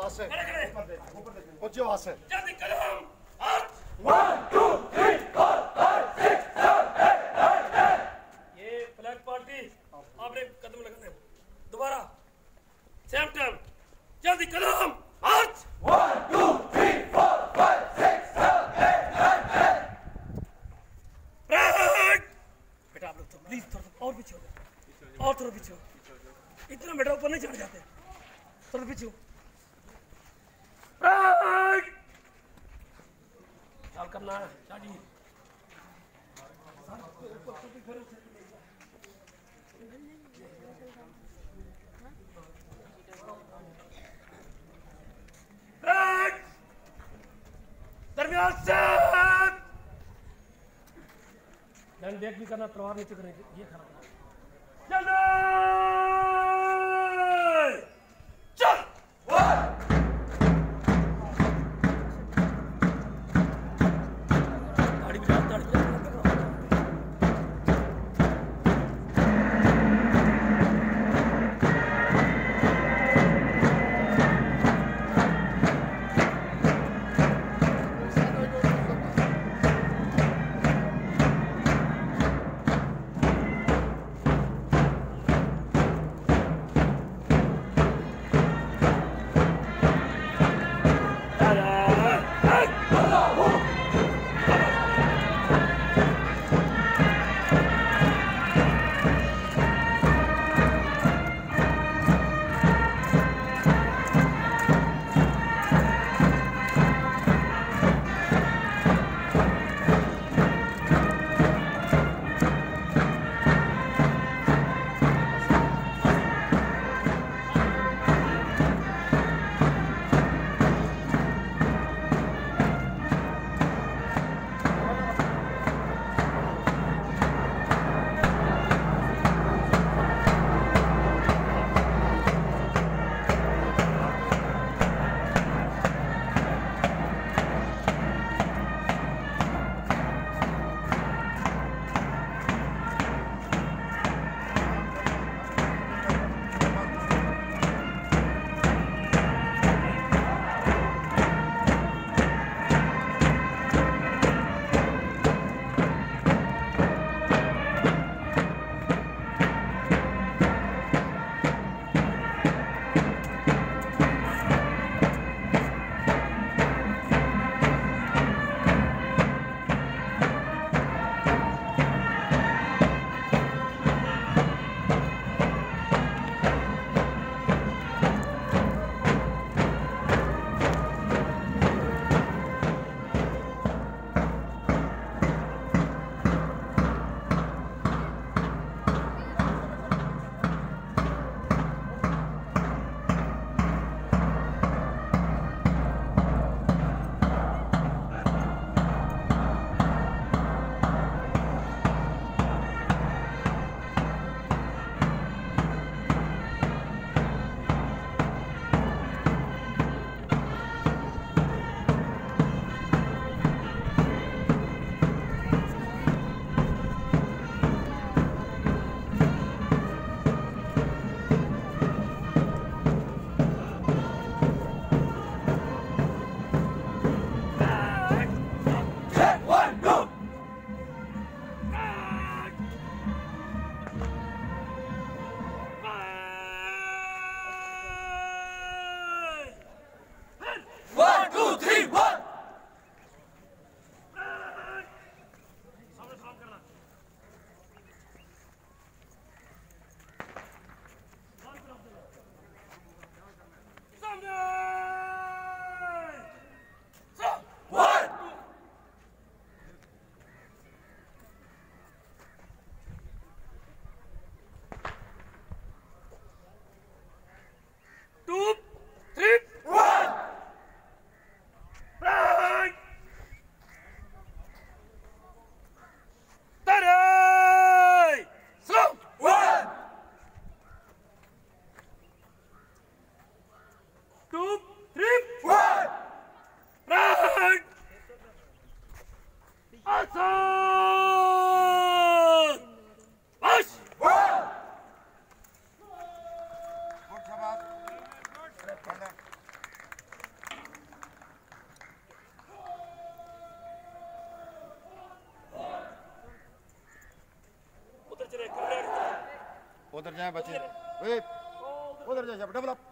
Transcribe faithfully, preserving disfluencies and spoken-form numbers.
वहां से ऊंचे वहां से जल्दी कदम one two three four five six seven eight nine ten. ये फ्लैग पार्टी आपने कदम लगाने दोबारा सेम टाइम जल्दी कदम march one two three four five six seven eight nine ten. Break बेटा आप लोग तो प्लीज थोड़ा और पीछे हो जाओ और थोड़ा पीछे हो इतना बेटा ऊपर नहीं चढ़ जाते थोड़ा पीछे हो ब्रेक चाल करना है शादी ब्रेक दरमियान से ध्यान देख भी करना तलवार नीचे करने ये खराब जल्दी चल वन गाड़ी भी गाड़ी भी उधर जाए बच्चे, वे उधर जाए, डबल अप।